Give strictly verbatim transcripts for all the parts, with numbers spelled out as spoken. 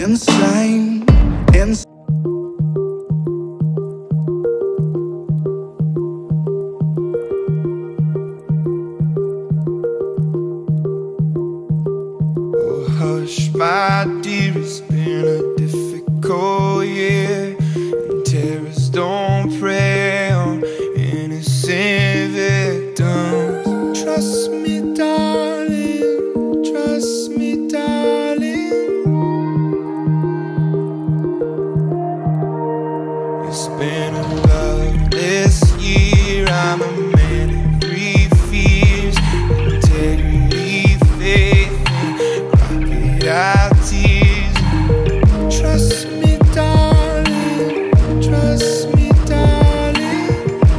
insane, insane. Oh, hush, my dear, it's been a difficult year, and terrorists don't prey on innocent victims. Trust me, darling, trust me, darling. It's been a loveless year. I'm a man of three fears: integrity, faith, and crocodile tears. Trust me, darling, trust me, darling.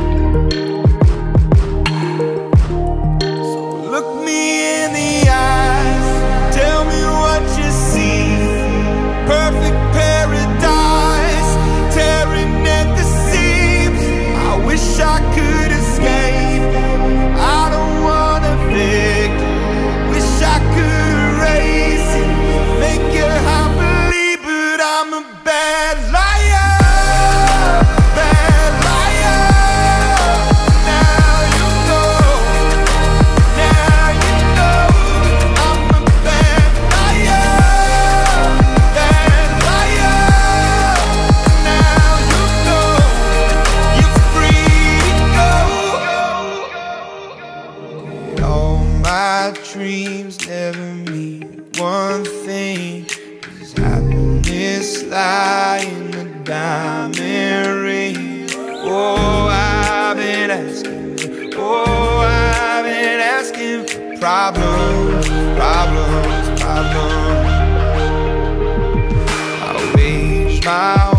So look me in the eyes, tell me what you see. Perfect paradise, tearing at the seams. I wish I could escape. I don't wanna fake. Wish I could erase it, make you happily, but I'm a bad liar, bad liar. Now you know, now you know, I'm a bad liar, bad liar. Now you know, you're free to go. All my dreams never mean one thing. Does happiness lie in a diamond ring? Oh, I've been asking, oh, I've been asking for problems, problems, problems. I wage my